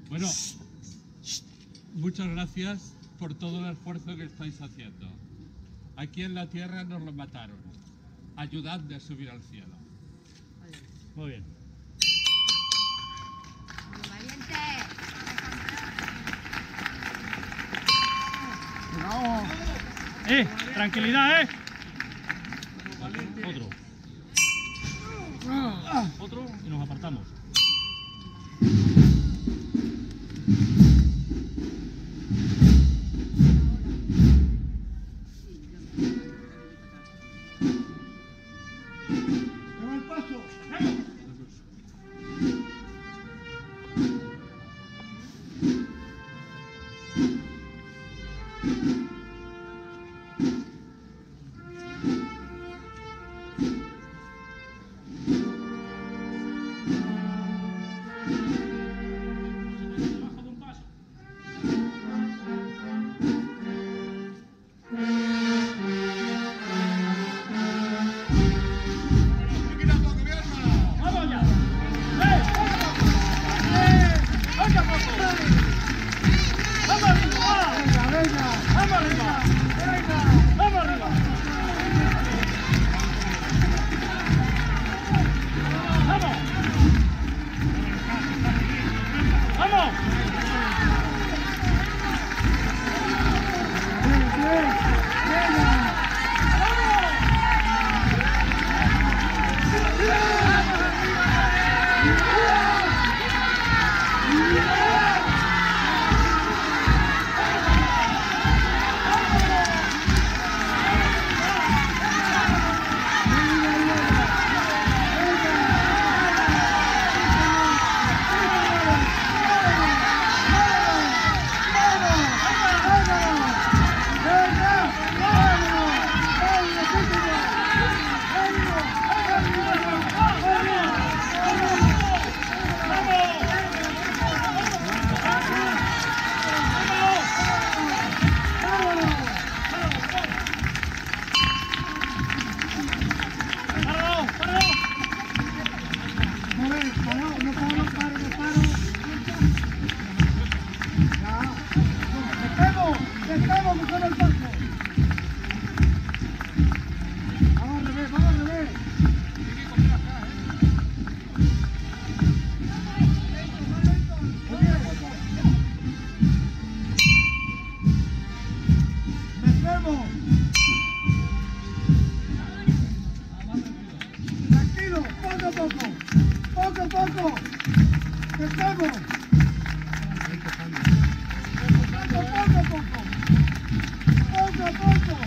Bueno, muchas gracias por todo el esfuerzo que estáis haciendo. Aquí en la tierra nos lo mataron. Ayudadme a subir al cielo. Muy bien. Tranquilidad, Otro y nos apartamos. Tranquilo, poco a poco. Poco a poco. Estamos. Poco a poco. Poco a poco.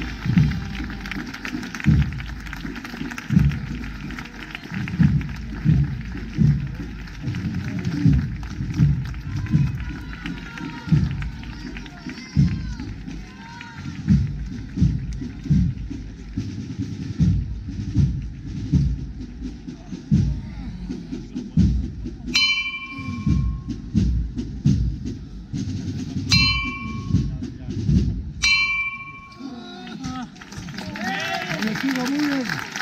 Muy bien.